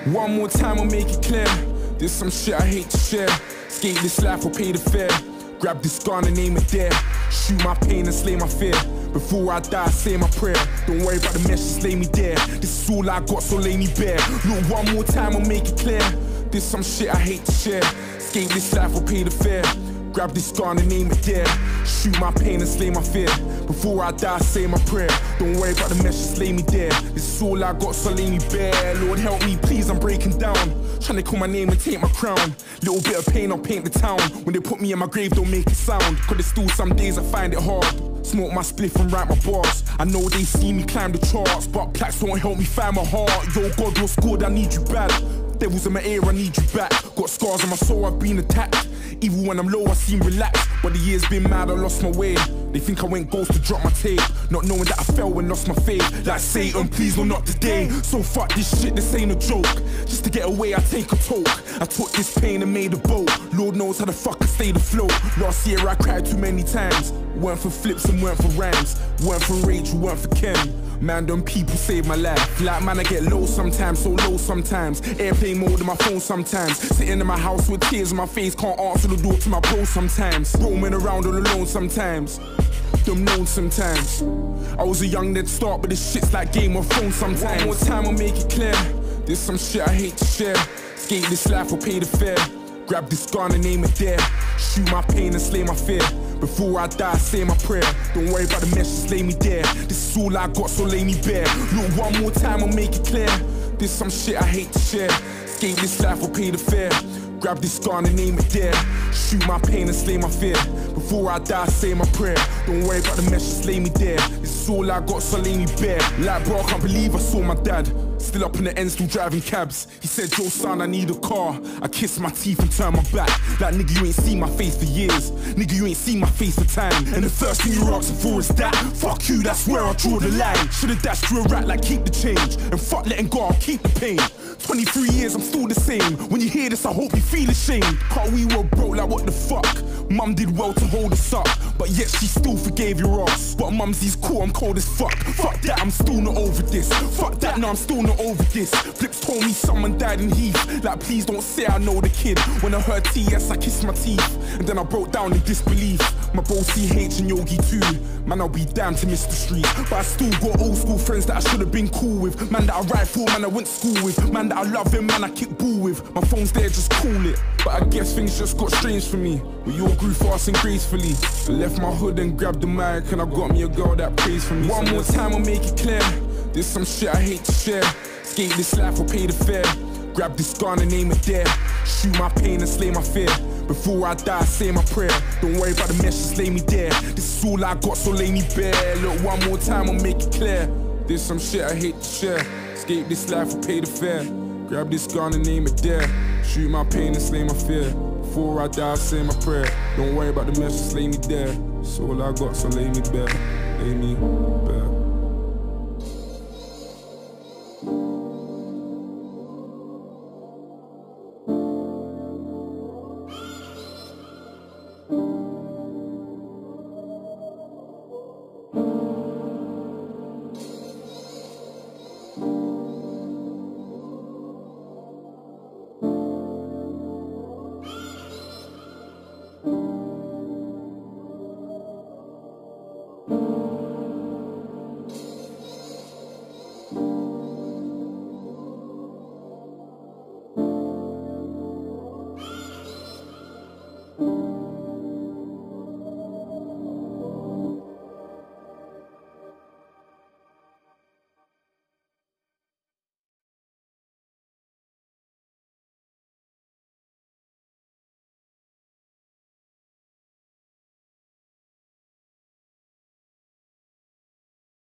One more time, I'll make it clear. There's some shit I hate to share. Escape this life or pay the fare. Grab this gun and aim it there. Shoot my pain and slay my fear. Before I die, say my prayer. Don't worry about the mess, just lay me there. This is all I got, so lay me bare. Look, one more time, I'll make it clear. There's some shit I hate to share. Escape this life or pay the fare. Grab this gun and aim it there. Shoot my pain and slay my fear. Before I die, say my prayer. Don't worry about the mess, just lay me there. This is all I got, so lay me bare. Lord help me, please, I'm breaking down. Trying to call my name and take my crown. Little bit of pain, I'll paint the town. When they put me in my grave, don't make it sound. Cause there's still some days I find it hard. Smoke my spliff and write my bars. I know they see me climb the charts, but plaques don't help me find my heart. Yo God, what's good, I need you bad. Devils in my ear, I need you back. Got scars on my soul, I've been attacked. Even when I'm low, I seem relaxed. But the years been mad, I lost my way. They think I went ghost to drop my tape. Not knowing that I fell and lost my faith. Like Satan, please, no, not today. So fuck this shit, this ain't a joke. Just to get away, I take a toke. I took this pain and made a boat. Lord knows how the fuck I stayed afloat. Last year I cried too many times. Weren't for flips and weren't for rhymes. Weren't for Rachel, weren't for Ken. Man, them people save my life. Like man, I get low sometimes, so low sometimes. Airplane mode on my phone sometimes. Sitting in my house with tears on my face, can't answer the door to my bro sometimes. Roaming around all alone sometimes. Them known sometimes. I was a young Ned Stark, but this shit's like Game of Thrones sometimes. One more time, I'll make it clear. There's some shit I hate to share. Escape this life or pay the fare. Grab this gun and aim it there. Shoot my pain and slay my fear. Before I die, say my prayer. Don't worry about the mess, just lay me there. This is all I got, so lay me bare. Look, one more time, I'll make it clear. There's some shit I hate to share. Escape this life or pay the fare. Grab this gun and aim it there. Shoot my pain and slay my fear. Before I die, say my prayer. Don't worry about the mess, just lay me there. This is all I got, so lay me bare. Like bro, I can't believe I saw my dad. Still up in the end, still driving cabs. He said, Joe son, I need a car. I kissed my teeth and turned my back. Like nigga, you ain't seen my face for years. Nigga, you ain't seen my face for time. And the first thing you're asking for is that. Fuck you, that's where I draw the line. Should've dashed through a rat like keep the change. And fuck letting go, I'll keep the pain. 23 years, I'm still the same. When you hear this, I hope you feel ashamed. Cause we were broke, like what the fuck? Mum did well to hold us up, but yet she still forgave your ass. But mumsy's cool, I'm cold as fuck. Fuck that, I'm still not over this. Fuck that, no, I'm still not over this. Flips told me someone died in Heath. Like please don't say I know the kid. When I heard TS, I kissed my teeth. And then I broke down in disbelief. My bro CH and Yogi too. Man, I'll be damned to miss the street. But I still got old school friends that I should have been cool with. Man that I ride for, man I went to school with. Man that I love him, man I kick ball with. My phone's there, just call it. But I guess things just got strange for me. We all grew fast and gracefully. I left my hood and grabbed the mic, and I got me a girl that prays for me. One more time, I'll make it clear. There's some shit I hate to share. Escape this life or pay the fare. Grab this gun and aim it there. Shoot my pain and slay my fear. Before I die, say my prayer. Don't worry about the mess, just lay me there. This is all I got, so lay me bare. Look, one more time, I'll make it clear. There's some shit I hate to share. Escape this life or pay the fare. Grab this gun and aim it there. Shoot my pain and slay my fear. Before I die, say my prayer. Don't worry about the mess, just lay me there. It's all I got, so lay me bare. Lay me.